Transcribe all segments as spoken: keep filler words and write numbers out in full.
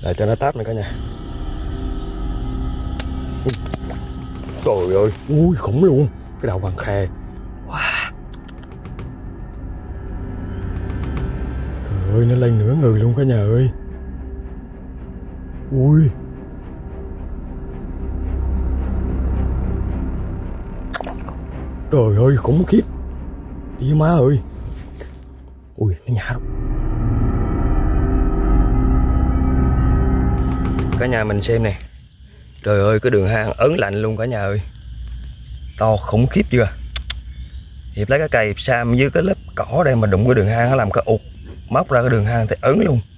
Để cho nó táp này cả nhà. Trời ơi, ui khủng luôn. Cái đầu bằng khe. Wow. Trời ơi, nó lên nửa người luôn cả nhà ơi. Ui. Trời ơi, khủng khiếp. Tía má ơi. Ui, nó nhả đâu. Cả nhà mình xem nè. Trời ơi, cái đường hang ớn lạnh luôn cả nhà ơi. To khủng khiếp chưa. Hiệp lấy cái cây hiệp sam với cái lớp cỏ đây mà đụng cái đường hang, nó làm cái ụt móc ra cái đường hang thì ớn luôn.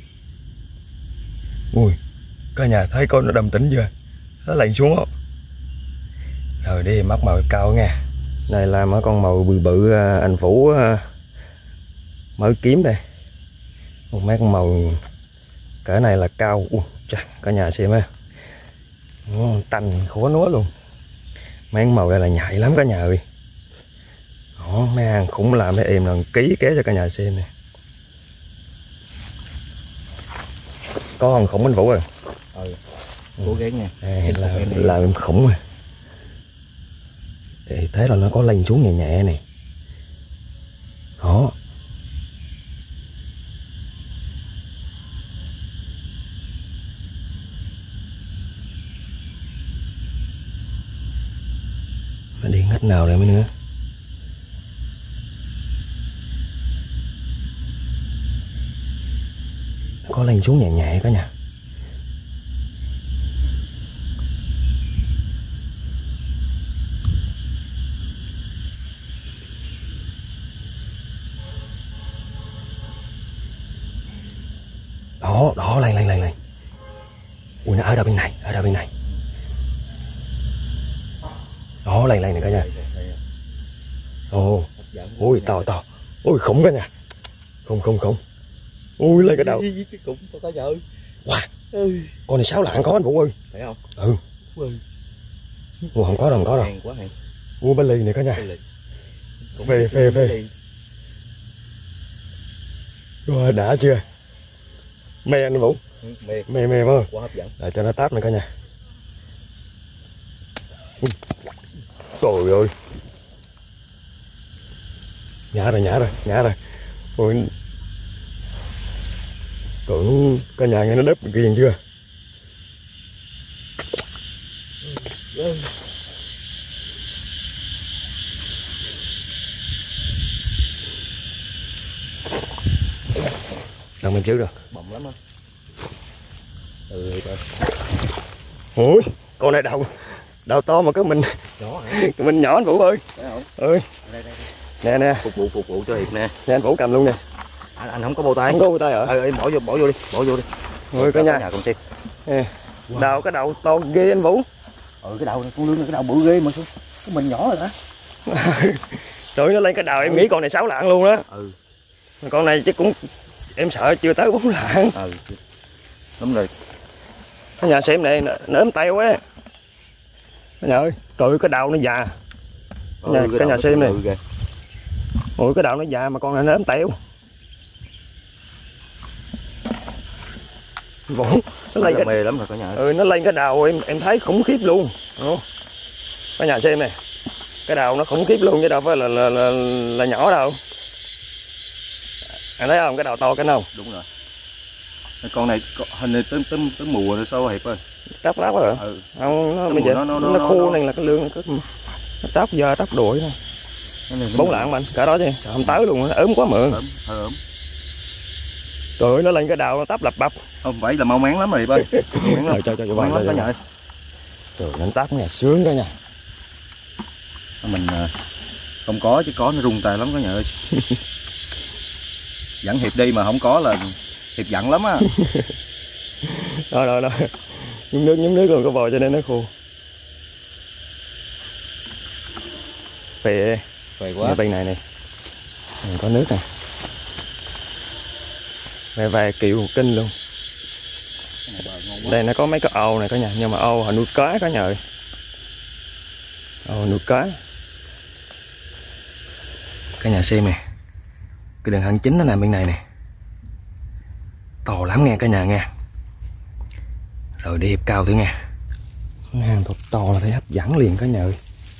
Ui, cả nhà thấy con nó đầm tĩnh chưa. Nó lạnh xuống không. Rồi đi móc màu cao nha. Này là mấy con màu bự bự anh Vũ mới kiếm đây. Một mấy con màu cỡ này là cao. Ui, chà, cả nhà xem á. Tanh khổ núa luôn. Mấy con màu đây là nhạy lắm cả nhà ơi. Đó, mấy hàng khủng làm mấy em là ký kế cho cả nhà xem nè. Có con khủng anh Vũ rồi. Ừ, cố gắng nha. À, là, là em khủng rồi. Để thấy là nó có lên xuống nhẹ nhẹ này. Đó. Nó đi ngách nào đây mới nữa. Nó có lên xuống nhẹ nhẹ cả nhà. Đó, đó, lên, lên, lên, lên. Ui, nó ở đâu bên này, ở đâu bên này. Đó, lên, lên này cả nhà. Ồ, ui, to, to. Ui, khủng cả nhà. Không, không, không. Ui, lên cái đầu. Cũng có cả ơi. Wow. Con này sáu lạng có anh Vũ ơi. Phải không? Ừ. Ui, không có đâu, không có đâu. Hàng quá hàng. Ui, ba lì này cả nhà. Phê, phê, phê. Rồi, đã chưa? Mê anh Vũ. Ừ, mê. Mê, mê phải không? Quá hấp dẫn. Để cho nó táp này cả nhà. Ui. Trời ơi. Nhả rồi, nhả rồi, nhả rồi. Ui. Tưởng cả nhà nghe nó đớp ghiền chưa? Ừ. Đồng em chứ rồi. Bọng lắm á. Ừ rồi. Ui, con này đầu đầu to mà cái mình Nhỏ hả? Mình nhỏ anh Vũ ơi. Ơi. Đây, đây, đây. Nè nè. Phục vụ phục vụ cho Hiệp nè. Nè anh Vũ cầm luôn nè. Anh, anh không có bô tay. Không có bô tay hả? Ừ, em bỏ vô bỏ vô đi, bỏ vô đi. Ôi cả nhà. Nhà con xem. Nè. Wow. Đầu cái đầu to ghê anh Vũ. Ừ, cái đầu này con lươn này cái đầu bự ghê mà sao? Cái mình nhỏ rồi hả? Trời, nó lên cái đầu em ừ. Nghĩ con này sáu lạng luôn đó. Ừ. Con này chắc cũng em sợ chưa tới bốn lạng. Ừ. Đúng rồi. Cả nhà xem này, nó ốm teo quá. Cả nhà ơi, trời ơi cái đầu nó già. Cả nhà, ừ, cả nhà xem này. Ôi cái đầu nó già mà con này nó ốm teo. Vũ, nó lên cái mê lắm rồi cả nhà. Ừ, nó lên cái đầu em em thấy khủng khiếp luôn. Đúng. Cả nhà xem này. Cái đầu nó khủng khiếp luôn chứ đâu phải là là, là, là nhỏ đâu. Anh thấy không, cái đầu to cái không? Đúng rồi. Con này hình như tới tới tới mùa rồi sao Hiệp ơi? Tróc lóc rồi. Ừ. Không, nó bây giờ nó, nó, nó, nó khô này là cái lương nó, nó tróc giờ tróc đuổi thôi. Bốn lạng mà anh, cả đó chứ, không tới luôn, nó ốm quá mượn. Ốm, hơi ốm. Trời ơi, nó lên cái đầu nó táp lập bập. Không phải là mau mắn lắm rồi Hiệp ơi. Mắn lắm. Cho cho cho cho. Cả Trời, nó táp nhà sướng cả nhà. Mình không có chứ có nó rung tay lắm cả nhà ơi. Dẫn Hiệp đi mà không có là Hiệp giận lắm á. Đó đó đó. Nhúng nước nhúng nước rồi có vòi cho nên nó khô. Phê. Phê quá. Bên này này. Này có nước nè. Về về kiểu kinh luôn. Đây nó có mấy cái âu này cả nhà, nhưng mà âu họ nuôi cá cả nhà ơi. Âu nuôi cá. Cả nhà xem nè. Cái đường hang chính nó nằm bên này nè. To lắm nghe cả nhà nghe. Rồi đi ép cao thử nha. Hàng thật to là thấy hấp dẫn liền cả nhà ơi.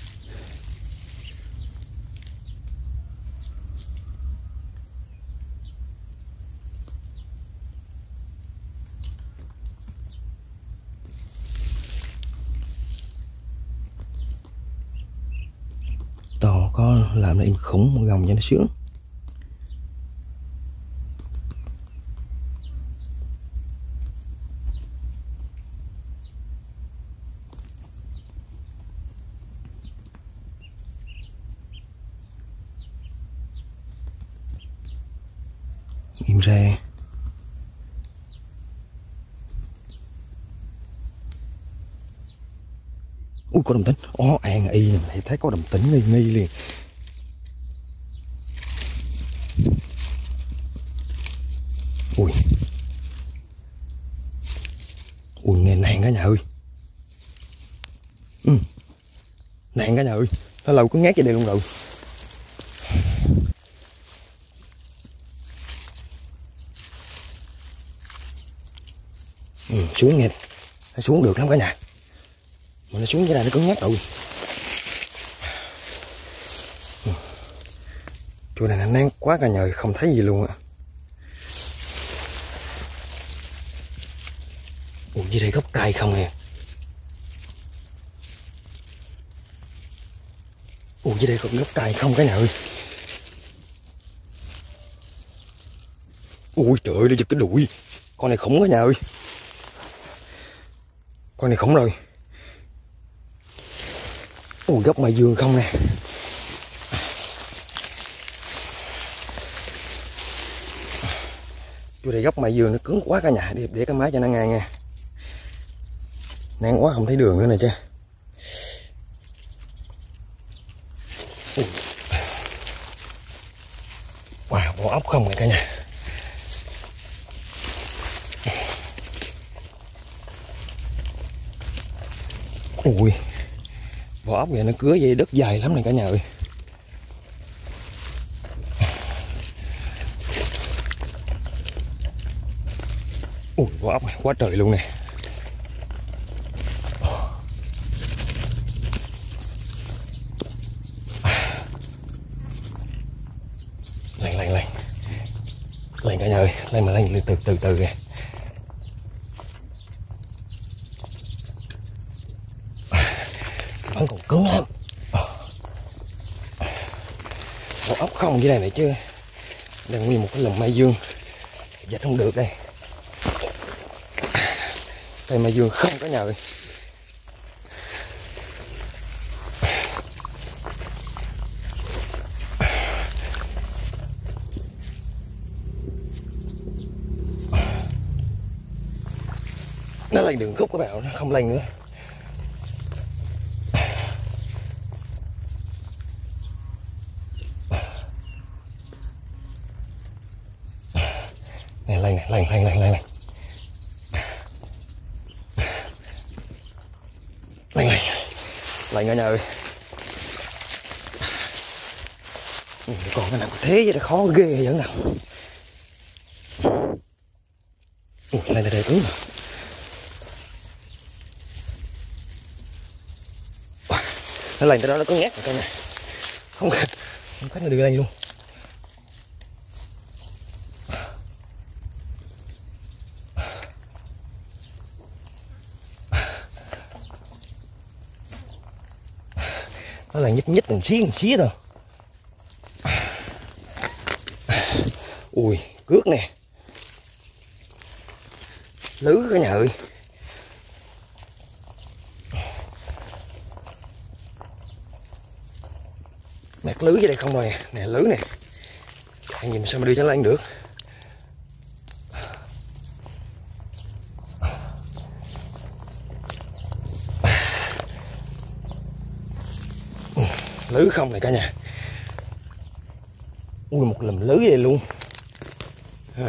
To có làm lại im khủng một gồng cho nó sướng. Im ra. Ui có đồng tính. Ó an y nè, thì thấy có đồng tính nghi nghi liền. Ui. Ui nghe nàng cả nhà ơi. Ừ. Nàng cả nhà ơi. Nó lâu cứ ngát vậy đây luôn rồi. Ừ, xuống nghe. Nó xuống được lắm cả nhà. Mà nó xuống dưới này nó cứng nhắc rồi. Ừ. Chỗ này nó nắng quá cả nhà ơi, không thấy gì luôn ạ. Ủa dưới đây gốc cây không nè. Ủa dưới đây còn gốc cây không cả nhà ơi. Ui trời ơi, nó giật cái đuôi. Con này khủng cả nhà ơi. Con này khủng rồi. Ui gốc mai dương không nè. Chỗ đây gốc mai dương nó cứng quá cả nhà. Để, để cái máy cho nó ngang nha. Ngang quá không thấy đường nữa nè chứ. Wow, vỏ ốc không nè cả nhà. Ui, vỏ ốc này nó cứa dây đất dài lắm này cả nhà ơi. Ui, vỏ ốc quá trời luôn nè. Lên lên lên. Lên cả nhà ơi, lên mà lên từ từ từ kìa. Vẫn còn cứng lắm. Vỏ ốc không dưới đây này chứ. Đang nguyên một cái lùm mai dương. Dịch không được đây. Đây mai dương không cả nhà ơi. Nó lên đường khúc các bạn, nó không lên nữa. Này lên này, lên lên lên lên. Lên lên. Lên cả nhà ơi. Còn cái nào có thế vậy đó khó ghê vẫn nào. Ui, lên đây cứng mà. Nó lên tới đó nó có nhát rồi coi nè. Không không cách nào đưa lên luôn. Nó là nhích nhích một xí một xí thôi. Ui cước nè. Lứ cả nhà ơi. Mẹt lưới dưới đây không rồi nè, lưới nè. Anh nhìn sao mà đưa cho lên được. Lưới không này cả nhà. Ui một lùm lưới vậy luôn. Rồi.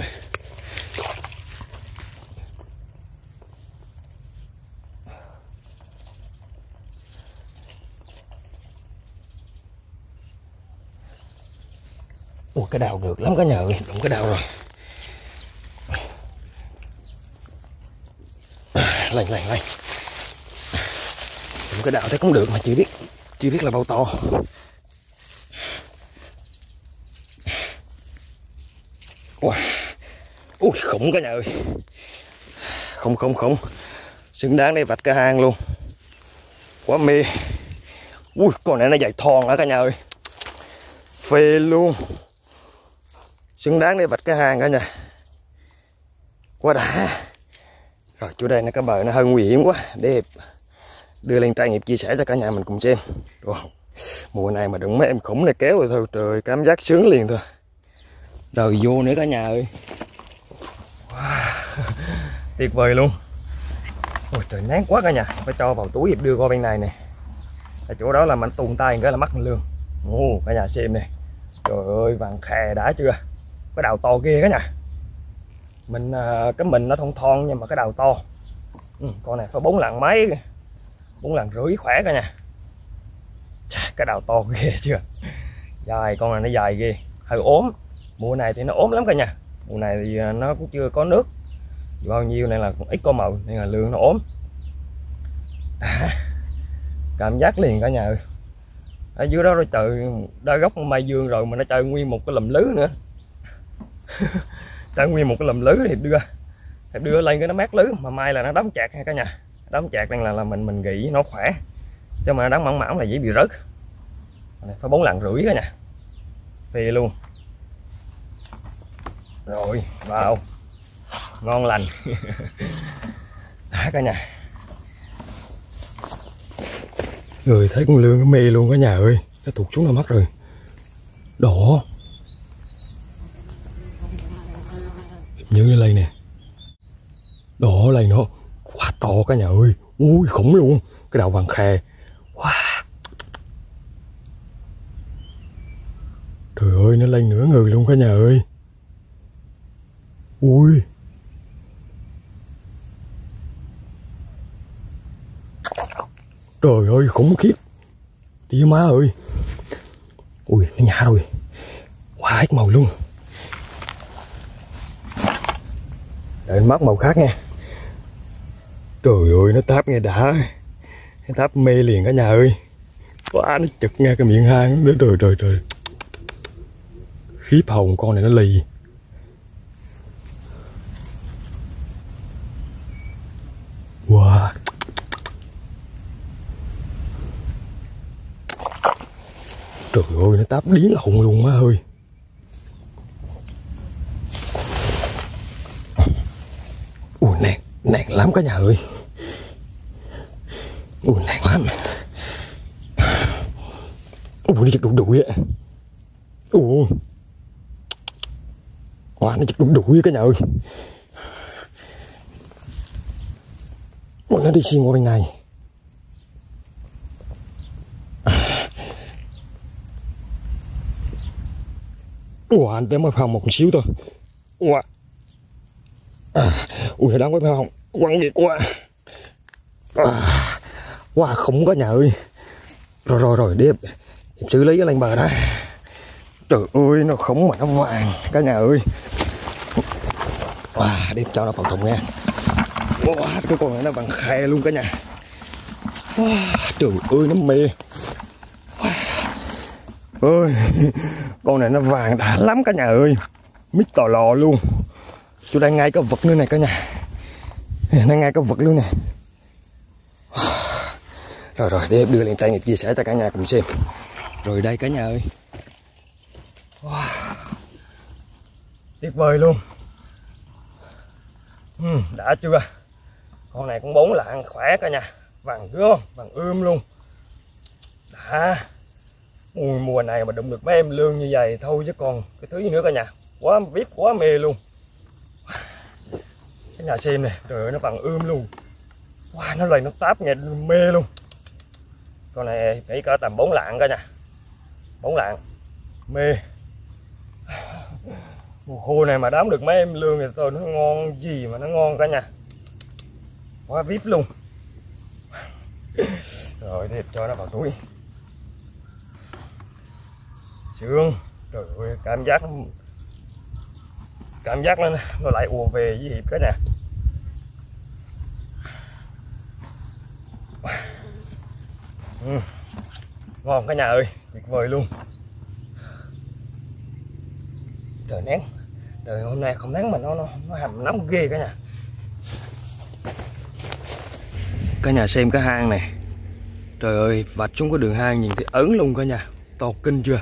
Ui cái đào được lắm cả nhà ơi, đụng cái đào rồi. Lên lên lên. Cái đạo thấy cũng được mà chưa biết chưa biết là bao to. Wow. Ui khủng cả nhà ơi. Không không không. Xứng đáng để vạch cái hang luôn. Quá mê. Ui con này nó dài thòn hả cả nhà ơi. Phê luôn. Xứng đáng để vạch cái hang cả nhà. Quá đã. Rồi chỗ đây nó cái bờ nó hơi nguy hiểm quá, để đưa lên trải nghiệm chia sẻ cho cả nhà mình cùng xem. Wow. Mùa này mà đừng mấy em khủng này kéo rồi thôi, trời cảm giác sướng liền thôi. Rồi vô nữa cả nhà ơi. Wow. Tuyệt vời luôn. Ôi trời nắng quá cả nhà, phải cho vào túi đưa qua bên này nè. Ở chỗ đó là mình tuồn tay cái là mắc lương. Ồ cả nhà xem này. Trời ơi vàng khè đã chưa. Cái đào to ghê cả nhà. Mình cái mình nó thon thon nhưng mà cái đào to. Ừ, con này phải bốn lạng mấy, bốn lạng rưỡi khỏe cả nhà. Cái đào to ghê chưa. Dài, con này nó dài ghê, hơi ốm. Mùa này thì nó ốm lắm cả nhà. Mùa này thì nó cũng chưa có nước bao nhiêu nên là cũng ít có màu nên là lương nó ốm. À, cảm giác liền cả nhà ơi. Ở dưới đó nó trời đa gốc mai dương rồi mà nó chơi nguyên một cái lùm lứ nữa. Chơi nguyên một cái lùm lứ thì đưa thì đưa lên cái nó mát lứ mà mai là nó đóng chạc ha cả nhà. Đóng chạc đang là là mình mình nghĩ nó khỏe chứ mà đóng mỏng mỏng là dễ bị rớt. Này phải bốn lạng rưỡi cả nhà. Phê luôn. Rồi vào ngon lành. Đã cả nhà. Người thấy con lương nó mê luôn cả nhà ơi. Nó tụt xuống đôi mắt rồi. Đỏ. Như đây nè. Đỏ này nó quá to cả nhà ơi. Ui khủng luôn. Cái đầu vàng khè. Wow. Trời ơi nó lên nửa người luôn cả nhà ơi. Ui. Trời ơi khủng khiếp. Tía má ơi. Ui nó nhả rồi. Quá hết màu luôn. Để anh mắc màu khác nha. Trời ơi nó táp nghe đã. Nó táp mê liền cả nhà ơi. Quá nó chực nghe cái miệng hang nữa. Trời trời trời. Khiếp hồn con này nó lì. Wow. Trời ơi nó táp điếng hồn luôn má ơi. Ui nạt, nạt lắm cả nhà ơi. Ui nạt lắm. Ui nó chật đụng đuổi á. Ui. Wow nó chật đụng đuổi cả nhà ơi. Ui nó đi xuyên qua bên này. Ui anh tới mới phòng một xíu thôi. Ui. À, ui nó đáng quá phải không? Quăng gì quá. À, quá khủng cả nhà ơi. Rồi rồi rồi để em xử lý cái lên bờ đó. Trời ơi nó khủng mà nó vàng cả nhà ơi. À, để cho nó vào thùng nha. Wow, cái con này nó bằng khe luôn cả nhà. Wow, trời ơi nó mê. Wow. Ơi, con này nó vàng đã lắm cả nhà ơi. Mít tò lò luôn. Chú đang ngay cái vật nữa này cả nhà. Đang ngay cái vật luôn nè. Rồi rồi để em đưa lên trải nghiệm chia sẻ cho cả nhà cùng xem. Rồi đây cả nhà ơi. Wow. Tuyệt vời luôn. Ừ, đã chưa. Con này cũng bốn lạng khỏe cả nhà. Vàng gươm, vàng ươm luôn. Đã. Ui, mùa này mà đụng được mấy em lương như vậy thôi chứ còn cái thứ gì nữa cả nhà. Quá vip quá mê luôn. Cái nhà xem này, trời ơi nó vàng ươm luôn. Wow, nó lên nó táp nghe mê luôn. Con này phải cỡ tầm bốn lạng cả nhà. bốn lạng. Mê. Mùa khô này mà đám được mấy em lương thì thôi nó ngon gì mà nó ngon cả nhà. Quá vip luôn. Rồi thì cho nó vào túi. Sướng. Trời ơi cảm giác cảm giác nó nó lại ùa về với Hiệp cả nhà. Ừ. Ngon cả nhà ơi, tuyệt vời luôn. Trời nắng, trời hôm nay không nắng mà nó nó, nó hầm nóng ghê cả nhà. Cả nhà xem cái hang này, trời ơi, vạch xuống cái đường hang nhìn thấy ớn luôn cả nhà, to kinh chưa.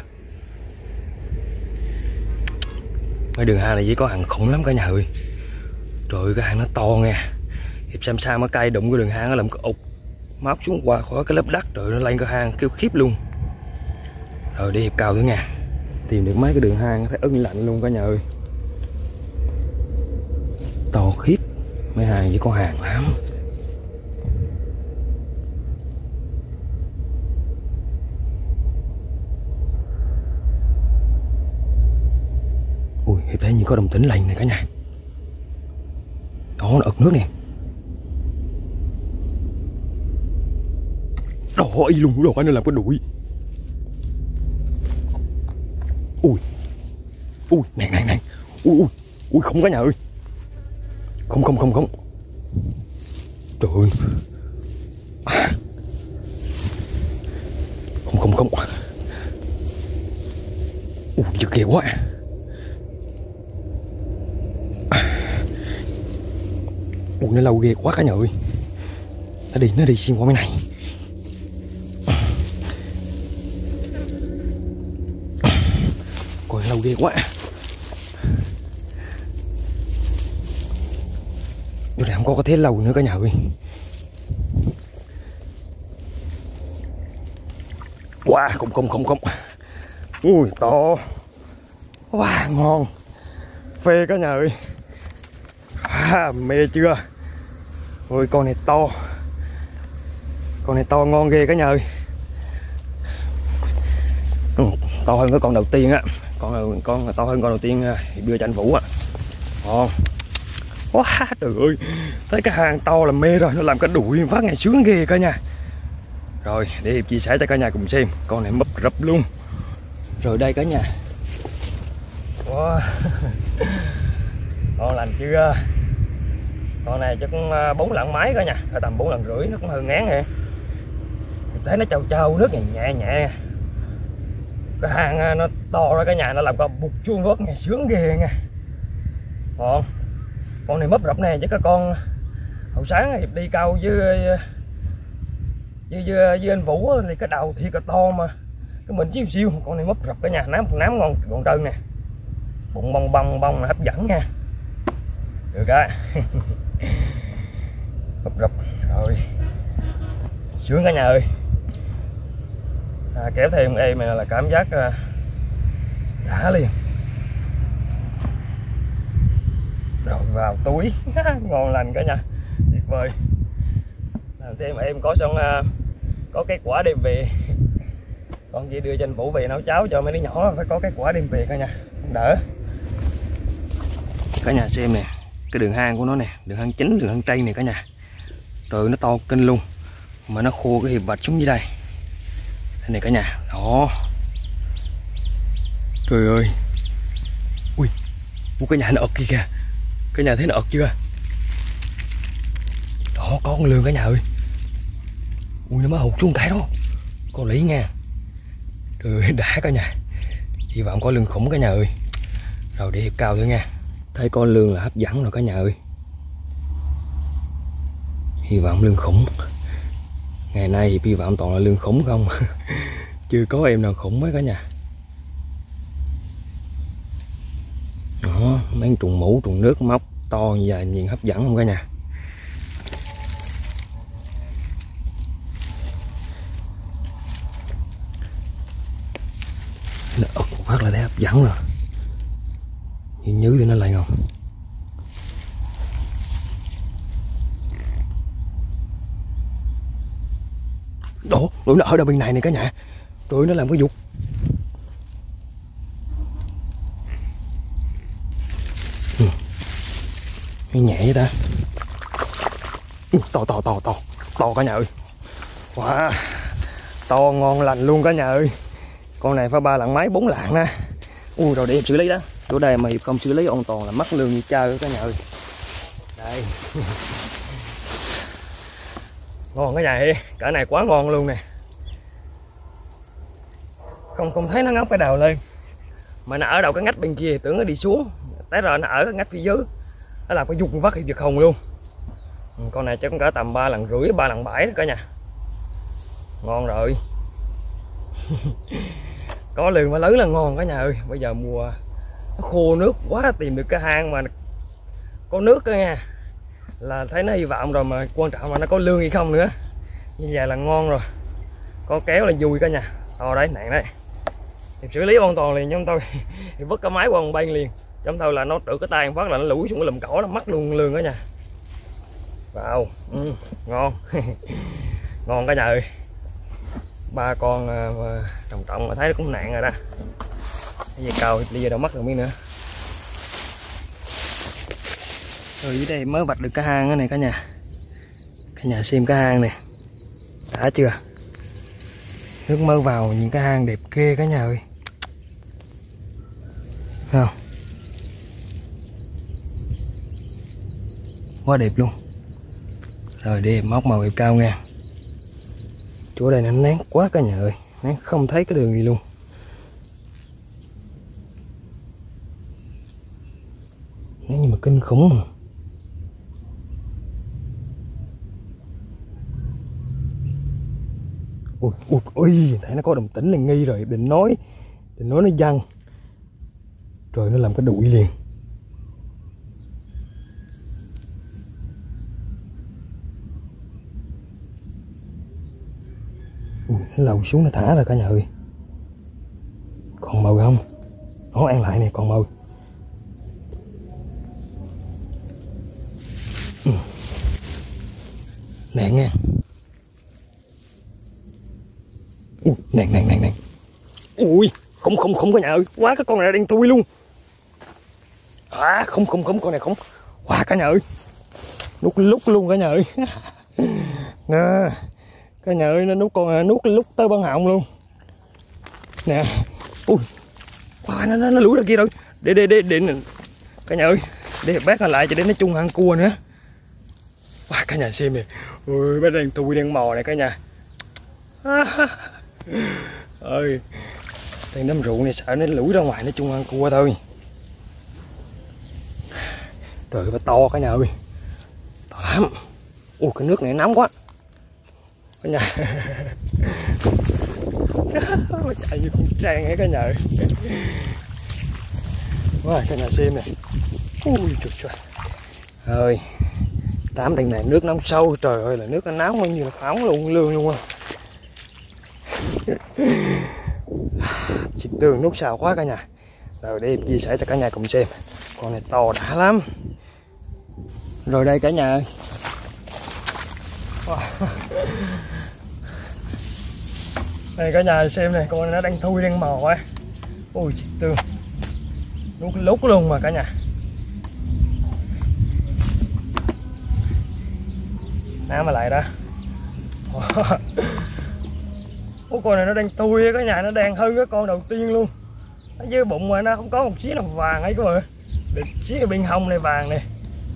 Cái đường hang này chỉ có hàng khủng lắm cả nhà ơi. Trời ơi, cái hang nó to nha. Hiệp xem sao mà cây đụng cái đường hang nó làm cái ụt móc xuống qua khỏi cái lớp đất, rồi nó lên cái hang kêu khiếp luôn. Rồi đi Hiệp cao nữa nha, tìm được mấy cái đường hang thấy ưng lạnh luôn cả nhà ơi. To khiếp, mấy hàng chỉ có hàng lắm. Ui, Hiệp thấy như có đồng tĩnh lành này cả nhà. Đó, nó ực nước nè. Đó, y luôn, đồ anh nó làm cái đuổi. Ui, ui, nè, nè, nè. Ui, ui, ui, không cả nhà ơi. Không, không, không, không. Trời ơi. À. Không, không, không. Ui, giật ghê quá. Ui, nó lâu ghê quá cả nhà ơi. Nó đi, nó đi xuyên qua cái này. Coi lâu ghê quá. Chỗ này không có có thế lâu nữa cả nhà ơi. Wow, không không không không. Ui, to. Wow, ngon. Phê cả nhà ơi. À, mê chưa. Ôi, con này to. Con này to ngon ghê cả nhà ơi. Ừ, to hơn cái con đầu tiên á. Con con to hơn con đầu tiên đưa cho anh Vũ á. Ngon. Wow, trời ơi. Thấy cái hang to là mê rồi. Nó làm cái đuổi phát ngày sướng ghê cả nhà. Rồi, để Hiệp chia sẻ cho cả nhà cùng xem. Con này mấp rập luôn. Rồi đây cả nhà. Wow. Con lành chưa. Con này chắc cũng bốn lạng mấy cả nhà. Tầm bốn lần rưỡi, nó cũng hơi ngán nè. Thấy nó trâu trâu nước nhẹ nhẹ nhẹ. Cái hang nó to ra cả nhà, nó làm con bụt chuông vớt nghe sướng ghê nha. Còn con này mấp rập này chứ các con hồi sáng Hiệp đi câu với với, với, với anh Vũ thì cái đầu thì cái to mà cái mình xíu xíu. Con này mấp rập cả nhà, nám nám ngon gọn trơn nè, bụng bông bông bông là hấp dẫn nha. Được á. Mấp rập rồi sướng cả nhà ơi. À, kéo thêm em này là cảm giác uh, đã liền. Rồi vào túi. Ngon lành cả nhà, tuyệt vời. Làm thêm em có xong uh, có cái quả đem về. Con chỉ đưa cho anh Vũ về nấu cháo cho mấy đứa nhỏ, phải có cái quả đem về cả nhà, đỡ. Cả nhà xem nè, cái đường hang của nó nè, đường hang chính, đường hang tây này cả nhà. Rồi nó to kinh luôn, mà nó khô cái hiệp vạch xuống dưới đây. Đây này cả nhà, đó. Trời ơi. Ui, ui cái nhà nó ợt kia kìa. Cái nhà thấy nó ợt chưa? Đó, có con lươn cả nhà ơi. Ui, nó mới hụt xuống cái đó. Con lý nha. Trời ơi, đã cả nhà. Hy vọng có lươn khủng cả nhà ơi. Rồi để Hiệp cao thôi nha. Thấy con lươn là hấp dẫn rồi cả nhà ơi. Hy vọng lươn khủng. Ngày nay Hiệp hy vọng toàn là lươn khủng không. Chưa có em nào khủng mấy cả nhà. Đó, mấy trùng mũ, trùng nước móc to như vậy nhìn hấp dẫn không cả nhà. Nó ực một phát là thấy hấp dẫn rồi. Nhìn nhứ thì nó lại ngon. Đó, nó ở đâu bên này này cả nhà. Rồi nó làm cái dục. Ừ. Nhẹ vậy ta. Ừ, to to to to to cả nhà ơi. Wow, to ngon lành luôn cả nhà ơi. Con này phải ba lạng mấy bốn lạng nè. Ui, rồi để em xử lý đó. Chỗ đây mà Hiệp không xử lý an toàn là mất lương như chơi cả nhà ơi. Đây. Ngon cả nhà ơi, cả này quá ngon luôn nè. Không không thấy nó ngóc cái đầu lên, mà nó ở đầu cái ngách bên kia, tưởng nó đi xuống, té rồi nó ở cái ngách phía dưới, nó làm cái dục vắt hiệp giật hùng luôn. Con này chắc cũng cỡ tầm ba lần rưỡi ba lần bảy đó cả nhà. Ngon rồi. Có lường mà lớn là ngon cả nhà ơi. Bây giờ mùa nó khô nước quá, tìm được cái hang mà có nước đó nha là thấy nó hy vọng rồi, mà quan trọng là nó có lương hay không nữa. Như vậy là ngon rồi. Có kéo là vui cả nhà. To đấy, nặng đấy. Thì xử lý an toàn liền trong tôi. Thì vứt cái máy qua một bên liền. Trong tôi là nó tự cái tay phát là nó lủi xuống cái lùm cỏ, nó mắc luôn lương cả nhà. Wow, ừ, ngon. Ngon cả nhà ơi. Ba con uh, trọng trọng mà thấy nó cũng nặng rồi đó. Cái dây cao bây giờ đâu mất được miếng nữa. Rồi dưới đây mới vạch được cái hang này cả nhà. Cả nhà xem cái hang này. Đã chưa? Nước mơ vào những cái hang đẹp ghê cả nhà ơi. Không? Quá đẹp luôn. Rồi đi móc màu đẹp cao nha. Chỗ đây nó nắng quá cả nhà ơi, nắng không thấy cái đường gì luôn. Nếu như mà kinh khủng mà. Ui, ui, ui, thấy nó có đồng tĩnh này nghi rồi, định nói, định nói nó văng. Rồi nó làm cái đuổi liền. Ui, nó lầu xuống nó thả rồi cả nhà ơi. Còn mồi không? Nó ăn lại này, còn mồi. Ừ. Nặng nha. Ui, nặng nặng nặng nặng. Ui, không không không cả nhà ơi, quá cái con này đang thui luôn. À, không không không, con này không. Quá cả nhà ơi. Nút lúc luôn cả nhà ơi. Nè. Cả nhà ơi, nó nuốt con nuốt lúc tới băng họng luôn. Nè. Ui. Wow, nó nó nó lủi ra kia rồi. Để để để để cả nhà ơi, để bác nó lại cho đến nó chung ăn cua nữa. Wow, cả nhà xem nè. Ui, bác đang tui đang mò này cả nhà. Ơi. Đang nắm rượu này sợ nó lủi ra ngoài nó chung ăn cua thôi. Trời ơi, to cả nhà ơi. To lắm. Ui, cái nước này nóng quá. Cả nhà. Nó chạy như con trang ấy cả nhà ơi. Wow, cả nhà xem này. Ui trời trời. Ơi. Tám đằng này nước nóng sâu, trời ơi là nước nó nóng bao nhiêu là phóng luôn lương luôn á. Chị Tường nút xào quá cả nhà. Rồi để em chia sẻ cho cả nhà cùng xem. Con này to đã lắm. Rồi đây cả nhà ơi. Wow. Đây cả nhà xem này, con này nó đang thui đang mò quá. Ui chị Tường. Lúc lúc luôn mà cả nhà. Nè mà lại đó. Ủa, con này nó đang thui cả nhà, nó đang hơn cái con đầu tiên luôn. Ở dưới bụng mà nó không có một xíu nào vàng ấy cơ mà. Được xíu cái bên hông này vàng này.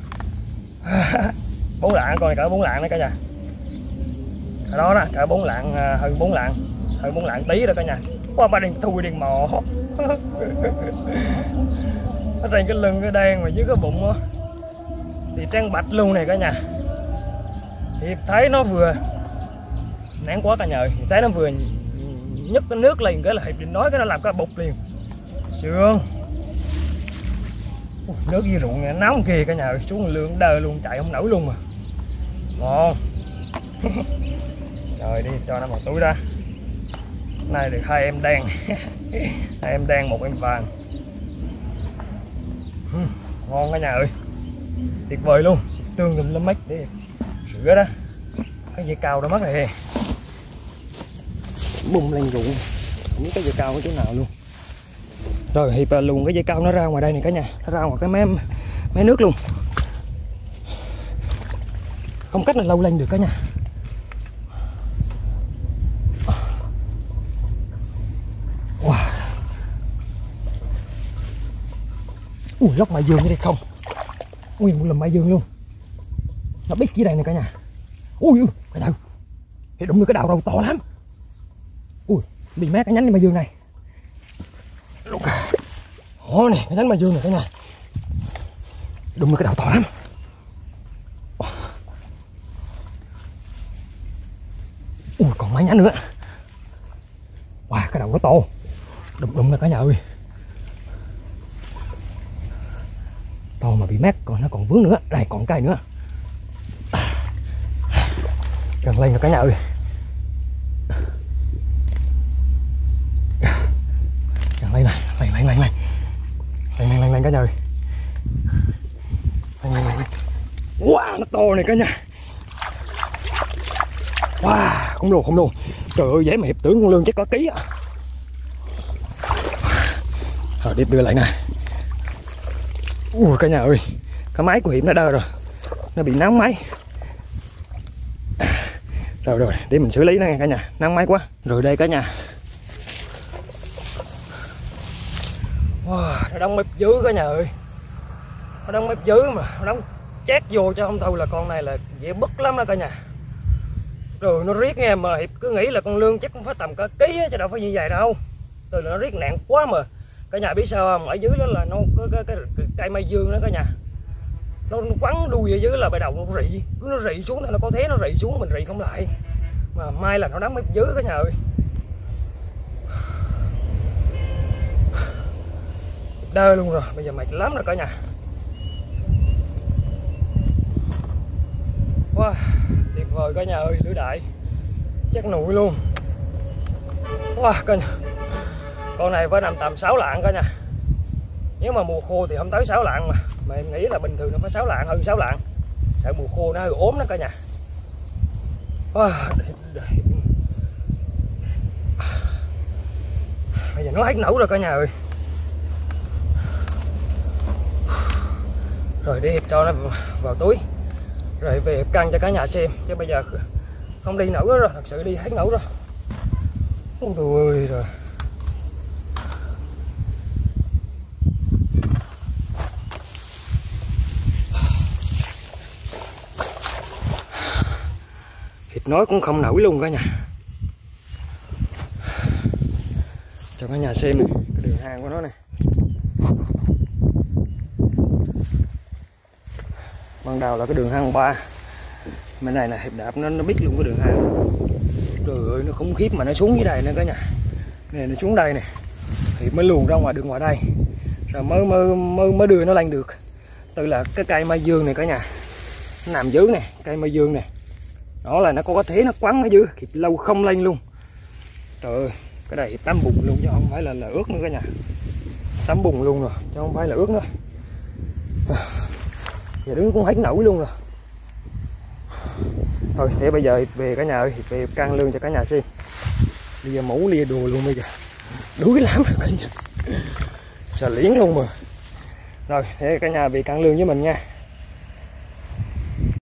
Bốn lạng, con này cỡ bốn lạng đấy cả nhà. Ở đó đó, cỡ bốn lạng, hơn bốn lạng, hơn bốn lạng tí đó cả nhà. Qua ba đang thui đang mò. Nó trên cái lưng cái đen mà dưới cái bụng đó, thì trắng bạch luôn này cả nhà. Thì thấy nó vừa nắng quá cả nhà ơi, thì thấy nó vừa nhấc cái nước lên cái là Hiệp định nói cái nó làm cái bục liền. Sương. Ui, nước dưới ruộng này nóng kìa cả nhà ơi, xuống lương đơ luôn, chạy không nổi luôn mà. Ngon. Rồi đi cho nó một túi ra. Này được hai em đen. Hai em đen, một em vàng. Ngon cả nhà ơi. Tuyệt vời luôn. Tương tùm lum mách để sữa đó. Cái dây cao đã mất rồi. Bung lên ruộng. Không biết cái dây cao ở chỗ nào luôn. Rồi Hiệp luồn cái dây cao nó ra ngoài đây này cả nhà. Nó ra ngoài cái mé, mé nước luôn. Không cách nào lâu lên được cả nhà. Wow. Ui, lóc mai dương ở đây không. Ui, một lần mai dương luôn. Nó biết dưới đây này cả nhà. Ui, ui, cái đầu. Thì đụng được cái đầu đầu to lắm. Ui, bị mát cái nhánh mai dương này. Ồ này, cái nhánh mai dương này cả nhà. Đụng vào cái đầu to lắm. Ui, còn mấy nhánh nữa. Wow, cái đầu nó to. Đụng đụng ra cả nhà ơi. To mà bị mát, còn nó còn vướng nữa. Đây còn cây nữa. Cần lên rồi cả nhà ơi. Cần lên này, lên lên lên lên. Lên lên lên lên cả nhà ơi. Lên lên lên. Wow, nó to này cả nhà. Wow, không đồ không đồ. Trời ơi, dễ mà hiệp tưởng con lươn chắc có ký á. Rồi đi đưa lại nè. Ui cả nhà ơi, cái máy của Hiệp nó đơ rồi, nó bị nóng máy. Rồi rồi, để mình xử lý nó nghe cả nhà, nóng máy quá. Rồi đây cả nhà. Wow, nó đóng mép dưới cả nhà ơi. Nó đóng mép dưới mà, nó đóng chét vô cho không thôi là con này là dễ bứt lắm đó cả nhà. Rồi nó riết nghe mà Hiệp cứ nghĩ là con lươn chắc cũng phải tầm cả ký chứ đâu phải như vậy đâu. Từ là nó riết nặng quá mà. Cả nhà biết sao không? Ở dưới đó là nó có cái, cái, cái cây mai dương đó cả nhà. Nó, nó quắn đuôi ở dưới là bắt đầu nó rị, cứ nó rị xuống thì nó có thế nó rị xuống mình rị không lại. Mà mai là nó đóng mép dưới cả nhà ơi. Đơ luôn rồi, bây giờ mệt lắm rồi cả nhà. Wow, tuyệt vời cả nhà ơi, lưới đại chắc nụi luôn. Wow cả nhà, con này phải nằm tầm sáu lạng cả nhà. Nếu mà mùa khô thì không tới sáu lạng mà mà em nghĩ là bình thường nó phải sáu lạng, hơn sáu lạng. Sợ mùa khô nó hơi ốm đó cả nhà. Wow, bây giờ nó hết nấu rồi cả nhà ơi. Rồi đi Hiệp cho nó vào túi rồi về Hiệp căng cho cả nhà xem, chứ bây giờ không đi nổi rồi, thật sự đi hết nổi rồi. Ôi trời ơi rồi. Hiệp nói cũng không nổi luôn cả nhà. Cho cả nhà xem này, cái đường hang của nó này. Ban đầu là cái đường hang ba. Bên này là Hiệp đạp nó nó biết luôn cái đường hang. Trời ơi nó khủng khiếp mà nó xuống dưới đây nữa cả nhà. Này nó xuống đây nè. Hiệp mới luồn ra ngoài đường ngoài đây. Rồi mới mới mới mới đưa nó lên được. Từ là cái cây mai dương này cả nhà. Nó nằm dưới nè, cây mai dương nè. Đó là nó có thế nó quắn ở dưới, Hiệp lâu không lên luôn. Trời ơi, cái này Hiệp tắm bùn luôn chứ không phải là là ướt nữa cả nhà. Tắm bùn luôn rồi, chứ không phải là ướt nữa. Giờ đứng cũng hết nổi luôn rồi. Thôi để bây giờ về cả nhà ơi, về căng lương cho cả nhà xem. Bây giờ mũ lia đồ luôn bây giờ. Đuối lắm rồi cả nhà. Xà liễn luôn mà. Rồi để cả nhà về căng lương với mình nha.